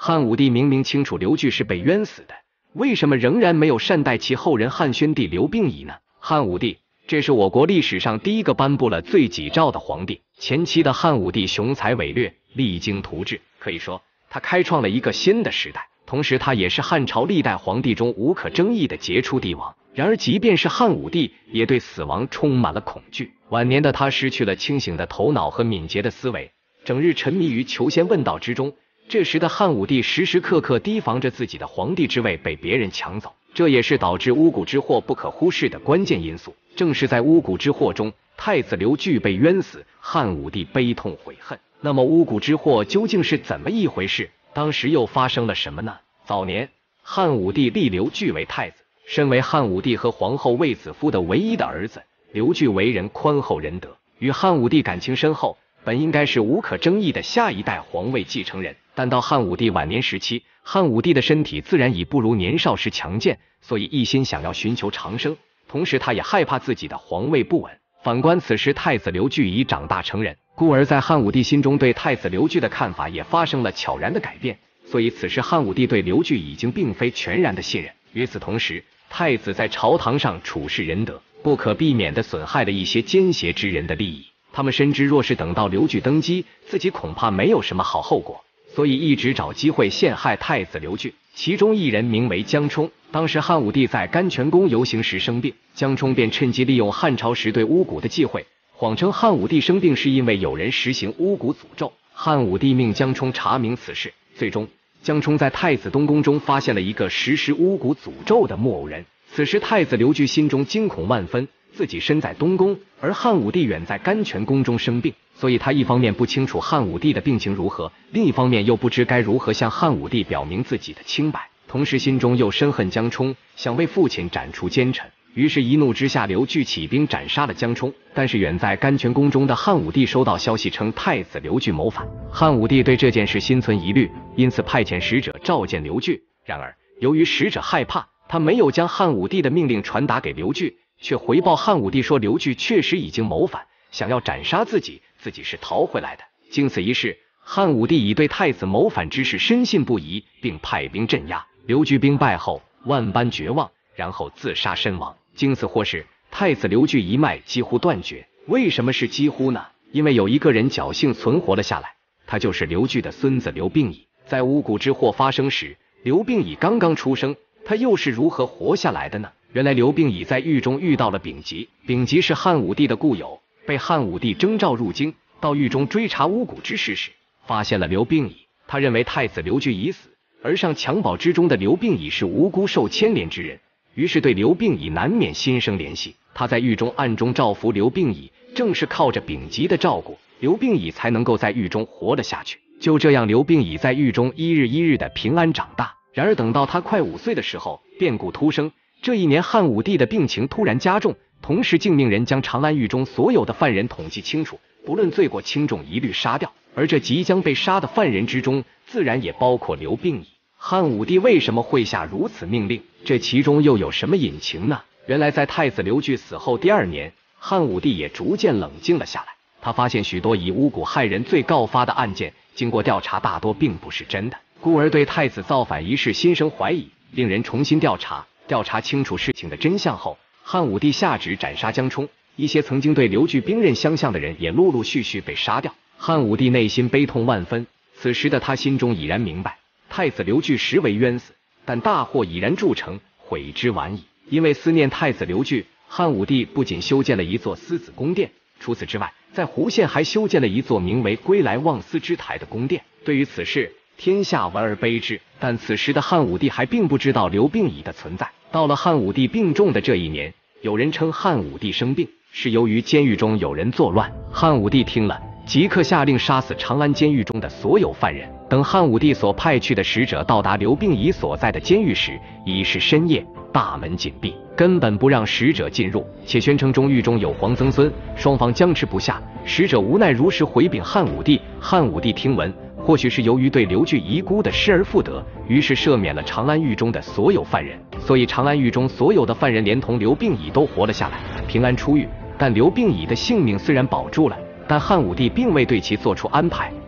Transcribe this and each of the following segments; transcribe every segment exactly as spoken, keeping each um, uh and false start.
汉武帝明明清楚刘据是被冤死的，为什么仍然没有善待其后人汉宣帝刘病已呢？汉武帝，这是我国历史上第一个颁布了罪己诏的皇帝。前期的汉武帝雄才伟略，励精图治，可以说他开创了一个新的时代。同时，他也是汉朝历代皇帝中无可争议的杰出帝王。然而，即便是汉武帝，也对死亡充满了恐惧。晚年的他失去了清醒的头脑和敏捷的思维，整日沉迷于求仙问道之中。这时的汉武帝时时刻刻提防着自己的皇帝之位被别人抢走，这也是导致巫蛊之祸不可忽视的关键因素。正是在巫蛊之祸中，太子刘据被冤死，汉武帝悲痛悔恨。那么巫蛊之祸究竟是怎么一回事？当时又发生了什么呢？早年，汉武帝立刘据为太子，身为汉武帝和皇后卫子夫的唯一的儿子，刘据为人宽厚仁德，与汉武帝感情深厚，本应该是无可争议的下一代皇位继承人。但到汉武帝晚年时期，汉武帝的身体自然已不如年少时强健，所以一心想要寻求长生，同时他也害怕自己的皇位不稳。反观此时太子刘据已长大成人，故而在汉武帝心中对太子刘据的看法也发生了悄然的改变，所以此时汉武帝对刘据已经并非全然的信任。与此同时，太子在朝堂上处事仁德，不可避免地损害了一些奸邪之人的利益。他们深知若是等到刘据登基，自己恐怕没有什么好后果，所以一直找机会陷害太子刘据。其中一人名为江充，当时汉武帝在甘泉宫游行时生病，江充便趁机利用汉朝时对巫蛊的忌讳，谎称汉武帝生病是因为有人实行巫蛊诅咒。汉武帝命江充查明此事，最终江充在太子东宫中发现了一个实施巫蛊诅咒的木偶人。此时太子刘据心中惊恐万分，自己身在东宫，而汉武帝远在甘泉宫中生病，所以他一方面不清楚汉武帝的病情如何，另一方面又不知该如何向汉武帝表明自己的清白，同时心中又深恨江充，想为父亲斩除奸臣。于是一怒之下，刘据起兵斩杀了江充。但是远在甘泉宫中的汉武帝收到消息称太子刘据谋反，汉武帝对这件事心存疑虑，因此派遣使者召见刘据。然而由于使者害怕，他没有将汉武帝的命令传达给刘据，却回报汉武帝说刘据确实已经谋反，想要斩杀自己，自己是逃回来的。经此一事，汉武帝已对太子谋反之事深信不疑，并派兵镇压。刘据兵败后，万般绝望，然后自杀身亡。经此祸事，太子刘据一脉几乎断绝。为什么是几乎呢？因为有一个人侥幸存活了下来，他就是刘据的孙子刘病已。在巫蛊之祸发生时，刘病已刚刚出生，他又是如何活下来的呢？原来刘病已在狱中遇到了丙吉，丙吉是汉武帝的故友，被汉武帝征召入京，到狱中追查巫蛊之事时，发现了刘病已。他认为太子刘据已死，而上襁褓之中的刘病已是无辜受牵连之人，于是对刘病已难免心生怜惜。他在狱中暗中照拂刘病已，正是靠着丙吉的照顾，刘病已才能够在狱中活了下去。就这样，刘病已在狱中一日一日的平安长大。然而等到他快五岁的时候，变故突生。这一年，汉武帝的病情突然加重，同时竟命人将长安狱中所有的犯人统计清楚，不论罪过轻重一律杀掉。而这即将被杀的犯人之中，自然也包括刘病已。汉武帝为什么会下如此命令？这其中又有什么隐情呢？原来在太子刘据死后第二年，汉武帝也逐渐冷静了下来。他发现许多以巫蛊害人罪告发的案件，经过调查大多并不是真的，故而对太子造反一事心生怀疑，令人重新调查。调查清楚事情的真相后，汉武帝下旨斩杀江充，一些曾经对刘据兵刃相向的人也陆陆续续被杀掉。汉武帝内心悲痛万分，此时的他心中已然明白，太子刘据实为冤死，但大祸已然铸成，悔之晚矣。因为思念太子刘据，汉武帝不仅修建了一座思子宫殿，除此之外，在湖县还修建了一座名为归来望思之台的宫殿。对于此事，天下闻而悲之，但此时的汉武帝还并不知道刘病已的存在。到了汉武帝病重的这一年，有人称汉武帝生病是由于监狱中有人作乱。汉武帝听了，即刻下令杀死长安监狱中的所有犯人。等汉武帝所派去的使者到达刘病已所在的监狱时，已是深夜，大门紧闭，根本不让使者进入，且宣称中狱中有皇曾孙，双方僵持不下。使者无奈如实回禀汉武帝，汉武帝听闻，或许是由于对刘据遗孤的失而复得，于是赦免了长安狱中的所有犯人，所以长安狱中所有的犯人连同刘病已都活了下来，平安出狱。但刘病已的性命虽然保住了，但汉武帝并未对其做出安排，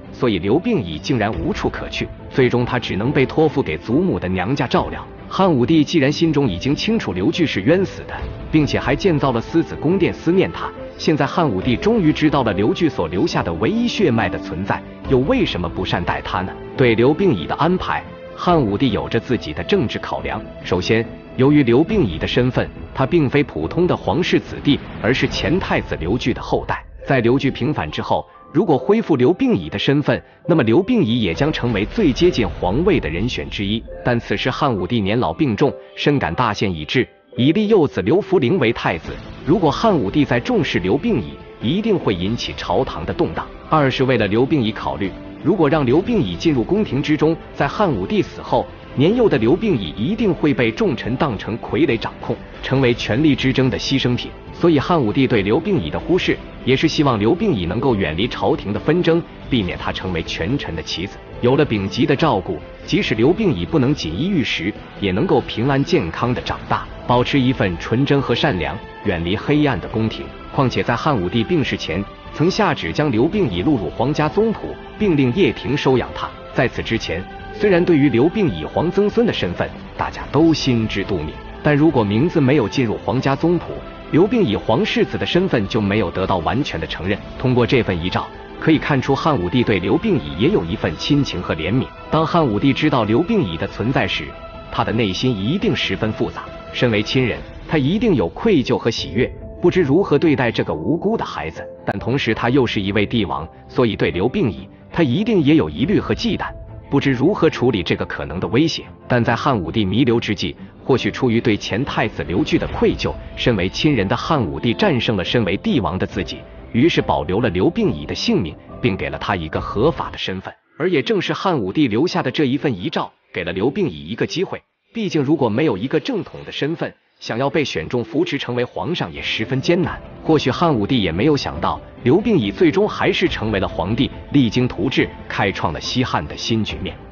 所以刘病已竟然无处可去，最终他只能被托付给祖母的娘家照料。汉武帝既然心中已经清楚刘据是冤死的，并且还建造了思子宫殿思念他，现在汉武帝终于知道了刘据所留下的唯一血脉的存在，又为什么不善待他呢？对刘病已的安排，汉武帝有着自己的政治考量。首先，由于刘病已的身份，他并非普通的皇室子弟，而是前太子刘据的后代。在刘据平反之后，如果恢复刘病已的身份，那么刘病已也将成为最接近皇位的人选之一。但此时汉武帝年老病重，深感大限已至，已立幼子刘弗陵为太子。如果汉武帝再重视刘病已，一定会引起朝堂的动荡。二是为了刘病已考虑，如果让刘病已进入宫廷之中，在汉武帝死后，年幼的刘病已一定会被重臣当成傀儡掌控，成为权力之争的牺牲品。所以汉武帝对刘病已的忽视，也是希望刘病已能够远离朝廷的纷争，避免他成为权臣的棋子。有了丙吉的照顾，即使刘病已不能锦衣玉食，也能够平安健康的长大，保持一份纯真和善良，远离黑暗的宫廷。况且在汉武帝病逝前，曾下旨将刘病已录入皇家宗谱，并令掖庭收养他。在此之前，虽然对于刘病已皇曾孙的身份大家都心知肚明，但如果名字没有进入皇家宗谱，刘病已皇世子的身份就没有得到完全的承认。通过这份遗诏，可以看出汉武帝对刘病已也有一份亲情和怜悯。当汉武帝知道刘病已的存在时，他的内心一定十分复杂。身为亲人，他一定有愧疚和喜悦，不知如何对待这个无辜的孩子。但同时他又是一位帝王，所以对刘病已，他一定也有疑虑和忌惮，不知如何处理这个可能的威胁。但在汉武帝弥留之际，或许出于对前太子刘据的愧疚，身为亲人的汉武帝战胜了身为帝王的自己，于是保留了刘病已的性命，并给了他一个合法的身份。而也正是汉武帝留下的这一份遗诏，给了刘病已一个机会。毕竟如果没有一个正统的身份，想要被选中扶持成为皇上也十分艰难。或许汉武帝也没有想到，刘病已最终还是成为了皇帝，励精图治，开创了西汉的新局面。